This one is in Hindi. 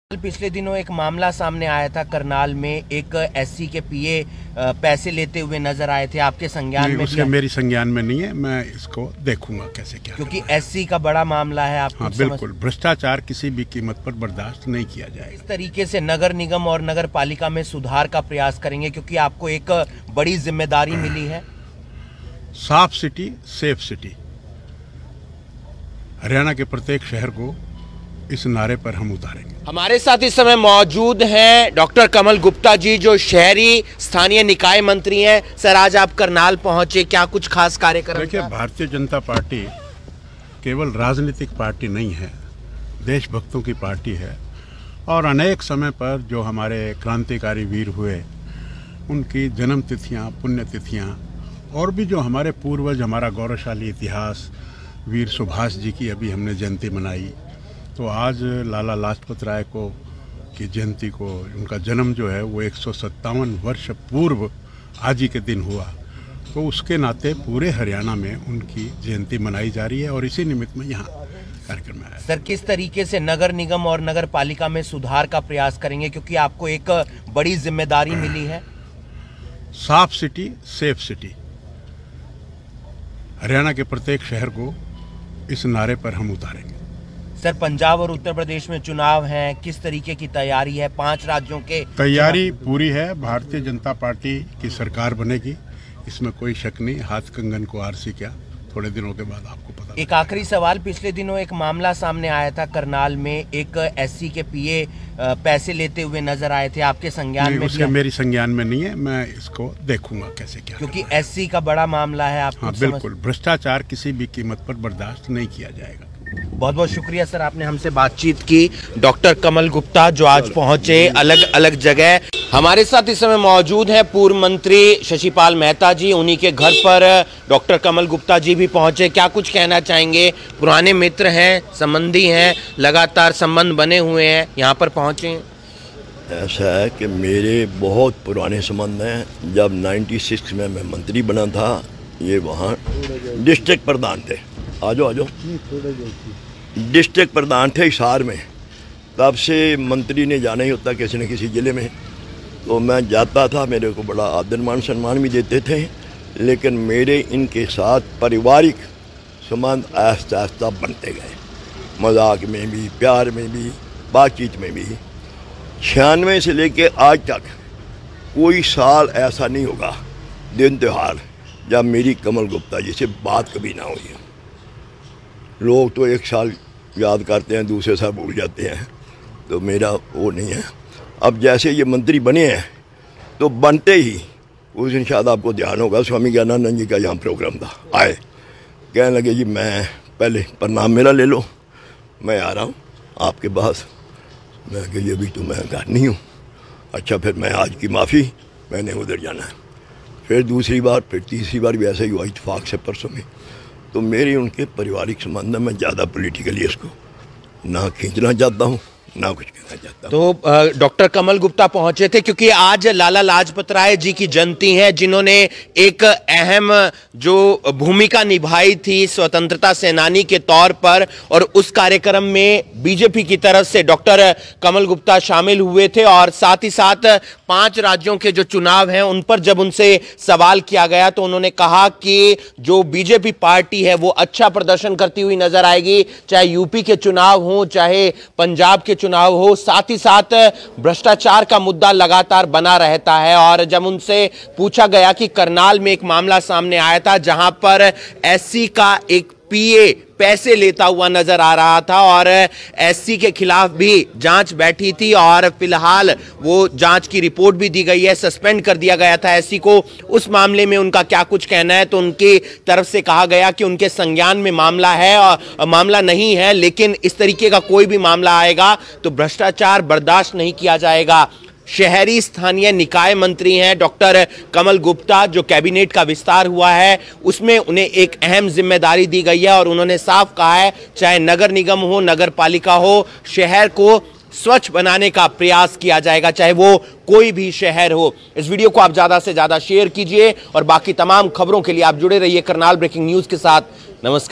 पिछले दिनों एक मामला सामने आया था करनाल में, एक एससी के पीए पैसे लेते हुए नजर आए थे। आपके संज्ञान में? उसके मेरी संज्ञान में नहीं है, मैं इसको देखूंगा कैसे क्या, क्योंकि एससी का बड़ा मामला है। आप हाँ, बिल्कुल भ्रष्टाचार किसी भी कीमत पर बर्दाश्त नहीं किया जाएगा। इस तरीके से नगर निगम और नगर पालिका में सुधार का प्रयास करेंगे, क्योंकि आपको एक बड़ी जिम्मेदारी मिली है। साफ सिटी सेफ सिटी, हरियाणा के प्रत्येक शहर को इस नारे पर हम उतारेंगे। हमारे साथ इस समय मौजूद हैं डॉक्टर कमल गुप्ता जी, जो शहरी स्थानीय निकाय मंत्री हैं। सर, आज आप करनाल पहुंचे, क्या कुछ खास कार्यक्रम? देखिए, भारतीय जनता पार्टी केवल राजनीतिक पार्टी नहीं है, देशभक्तों की पार्टी है। और अनेक समय पर जो हमारे क्रांतिकारी वीर हुए, उनकी जन्म तिथियाँ, पुण्यतिथियाँ, और भी जो हमारे पूर्वज, हमारा गौरवशाली इतिहास, वीर सुभाष जी की अभी हमने जयंती मनाई। तो आज लाला लाजपत राय को की जयंती को, उनका जन्म जो है वो 157 वर्ष पूर्व आज ही के दिन हुआ। तो उसके नाते पूरे हरियाणा में उनकी जयंती मनाई जा रही है और इसी निमित्त में यहाँ कार्यक्रम है। सर, किस तरीके से नगर निगम और नगर पालिका में सुधार का प्रयास करेंगे, क्योंकि आपको एक बड़ी जिम्मेदारी मिली है? साफ सिटी सेफ सिटी, हरियाणा के प्रत्येक शहर को इस नारे पर हम उतारेंगे। सर, पंजाब और उत्तर प्रदेश में चुनाव हैं, किस तरीके की तैयारी है? 5 राज्यों के तैयारी पूरी है। भारतीय जनता पार्टी की सरकार बनेगी, इसमें कोई शक नहीं। हाथ कंगन को आरसी क्या, थोड़े दिनों के बाद आपको पता। एक आखिरी सवाल, पिछले दिनों एक मामला सामने आया था करनाल में, एक एससी के पीए पैसे लेते हुए नजर आए थे। आपके संज्ञान में? उसके मेरी संज्ञान में नहीं है, मैं इसको देखूंगा कैसे क्या, क्योंकि एससी का बड़ा मामला है। आप हाँ, बिल्कुल भ्रष्टाचार किसी भी कीमत पर बर्दाश्त नहीं किया जाएगा। बहुत बहुत शुक्रिया सर, आपने हमसे बातचीत की। डॉक्टर कमल गुप्ता जो आज पहुंचे अलग अलग जगह। हमारे साथ इस समय मौजूद हैं पूर्व मंत्री शशिपाल मेहता जी, उन्हीं के घर पर डॉक्टर कमल गुप्ता जी भी पहुंचे। क्या कुछ कहना चाहेंगे? पुराने मित्र हैं, संबंधी हैं, लगातार संबंध बने हुए हैं, यहाँ पर पहुंचे। ऐसा है कि मेरे बहुत पुराने संबंध हैं। जब 96 में मैं मंत्री बना था, ये वहाँ डिस्ट्रिक्ट प्रधान थे। आजो डिस्ट्रिक्ट प्रधान थे हिसार में। तब से मंत्री ने जाना ही होता किसी न किसी ज़िले में, तो मैं जाता था। मेरे को बड़ा आदर मान सम्मान भी देते थे। लेकिन मेरे इनके साथ पारिवारिक संबंध आहिस्ता आहिस्ता बनते गए, मजाक में भी, प्यार में भी, बातचीत में भी। 96 से लेके आज तक कोई साल ऐसा नहीं होगा, दिन त्यौहार, जब मेरी कमल गुप्ता जी से बात कभी ना हुई। लोग तो एक साल याद करते हैं, दूसरे साल भूल जाते हैं, तो मेरा वो नहीं है। अब जैसे ये मंत्री बने हैं, तो बनते ही उस दिन शायद आपको ध्यान होगा, स्वामी ज्ञानानंद जी का यहाँ प्रोग्राम था। आए, कहने लगे जी मैं पहले प्रणाम मेरा ले लो, मैं आ रहा हूँ आपके पास। मैं कही अभी तो मैं घर नहीं हूँ। अच्छा, फिर मैं आज की माफ़ी, मैंने उधर जाना है। फिर दूसरी बार, फिर तीसरी बार भी ऐसा ही हुआ, इत्तेफाक से परसों में। तो मेरे उनके पारिवारिक संबंध में ज़्यादा पॉलिटिकली इसको ना खींचना चाहता हूँ, ना कुछ कहना चाहता हूँ। तो डॉक्टर कमल गुप्ता पहुंचे थे क्योंकि आज लाला लाजपत राय जी की जयंती है, जिन्होंने एक अहम जो भूमिका निभाई थी स्वतंत्रता सेनानी के तौर पर। और उस कार्यक्रम में बीजेपी की तरफ से डॉक्टर कमल गुप्ता शामिल हुए थे। और साथ ही साथ 5 राज्यों के जो चुनाव हैं उन पर जब उनसे सवाल किया गया, तो उन्होंने कहा कि जो बीजेपी पार्टी है वो अच्छा प्रदर्शन करती हुई नजर आएगी, चाहे यूपी के चुनाव हो, चाहे पंजाब के चुनाव हो। साथ ही साथ भ्रष्टाचार का मुद्दा लगातार बना रहता है। और जब उनसे पूछा गया कि करनाल में एक मामला सामने आया था जहां पर एससी का एक पीए पैसे लेता हुआ नजर आ रहा था, और एससी के खिलाफ भी जांच बैठी थी, और फिलहाल वो जांच की रिपोर्ट भी दी गई है, सस्पेंड कर दिया गया था एससी को। उस मामले में उनका क्या कुछ कहना है? तो उनकी तरफ से कहा गया कि उनके संज्ञान में मामला है और मामला नहीं है, लेकिन इस तरीके का कोई भी मामला आएगा तो भ्रष्टाचार बर्दाश्त नहीं किया जाएगा। शहरी स्थानीय निकाय मंत्री हैं डॉक्टर कमल गुप्ता, जो कैबिनेट का विस्तार हुआ है उसमें उन्हें एक अहम जिम्मेदारी दी गई है। और उन्होंने साफ कहा है, चाहे नगर निगम हो, नगर पालिका हो, शहर को स्वच्छ बनाने का प्रयास किया जाएगा, चाहे वो कोई भी शहर हो। इस वीडियो को आप ज्यादा से ज्यादा शेयर कीजिए और बाकी तमाम खबरों के लिए आप जुड़े रहिए करनाल ब्रेकिंग न्यूज के साथ। नमस्कार।